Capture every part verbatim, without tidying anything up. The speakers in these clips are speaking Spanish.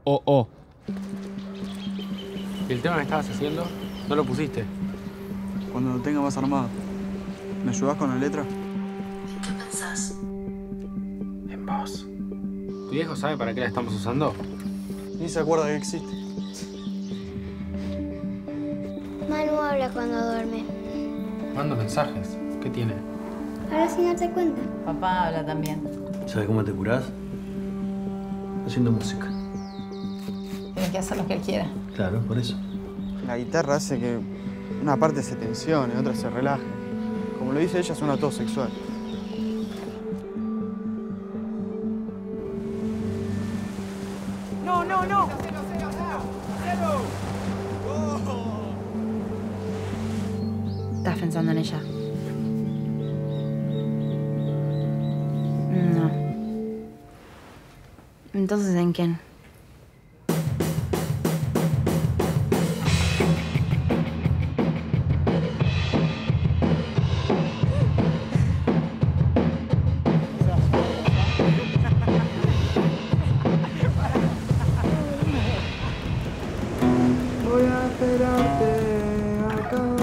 O, O. ¿Y el tema que estabas haciendo? ¿No lo pusiste? Cuando lo tenga más armado. ¿Me ayudás con la letra? ¿En qué pensás? En vos. ¿Tu viejo sabe para qué la estamos usando? Ni se acuerda que existe. Manu habla cuando duerme. Mando mensajes. ¿Qué tiene? Ahora sin darte cuenta. Papá habla también. ¿Sabes cómo te curás? Haciendo música. Tiene que hacer lo que él quiera. Claro, por eso. La guitarra hace que una parte se tensione, otra se relaje. Como lo dice ella, suena todo sexual. No, no, no. ¿Estás pensando en ella? No. Entonces, ¿en quién? Voy a esperarte acá.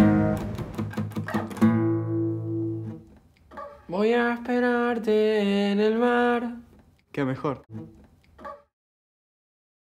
Voy a esperarte en el mar. Qué mejor.